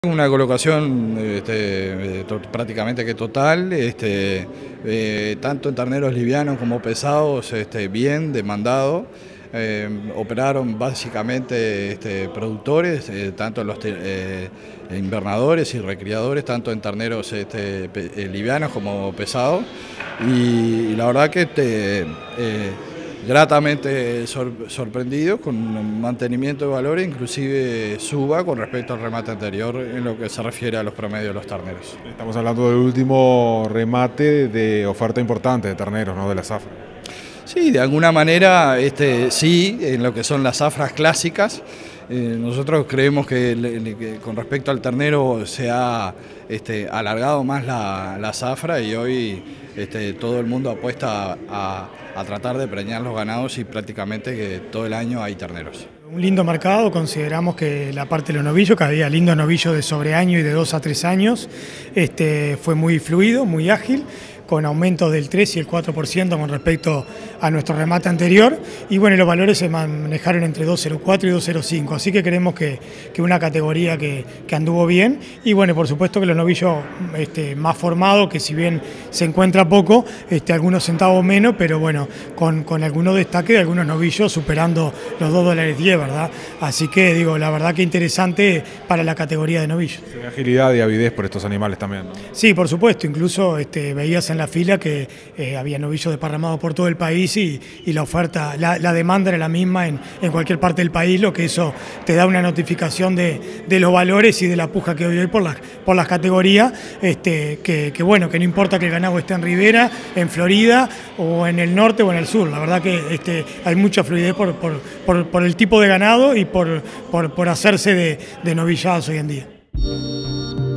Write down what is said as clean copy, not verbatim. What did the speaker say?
Una colocación prácticamente que total, tanto en terneros livianos como pesados, bien demandado. Operaron básicamente productores, tanto los invernadores y recriadores, tanto en terneros livianos como pesados. Y la verdad que gratamente sorprendidos con un mantenimiento de valores, inclusive suba con respecto al remate anterior en lo que se refiere a los promedios de los terneros. Estamos hablando del último remate de oferta importante de terneros, ¿no? De la zafra. Sí, de alguna manera, sí, en lo que son las zafras clásicas. Nosotros creemos que con respecto al ternero se ha alargado más la zafra y hoy todo el mundo apuesta a tratar de preñar los ganados y prácticamente que todo el año hay terneros. Un lindo mercado, consideramos que la parte de los novillos, que había lindos novillos de sobreaño y de 2 a 3 años, fue muy fluido, muy ágil, con aumentos del 3 y el 4% con respecto a nuestro remate anterior, y bueno, los valores se manejaron entre 2.04 y 2.05, así que creemos que una categoría que anduvo bien, y bueno, por supuesto que los novillos más formados, que si bien se encuentra poco, algunos centavos menos, pero bueno, con algunos destaques de algunos novillos superando los $2.10, ¿verdad? Así que digo, la verdad que interesante para la categoría de novillos. Se ve agilidad y avidez por estos animales también, ¿no? Sí, por supuesto, incluso veías en la fila que había novillos desparramados por todo el país y la oferta, la demanda era la misma en cualquier parte del país, lo que eso te da una notificación de los valores y de la puja que hoy por las categorías, que bueno, que no importa que el ganado esté en Ribera, en Florida o en el norte o en el sur, la verdad que hay mucha fluidez por el tipo de ganado y por hacerse de novilladas hoy en día.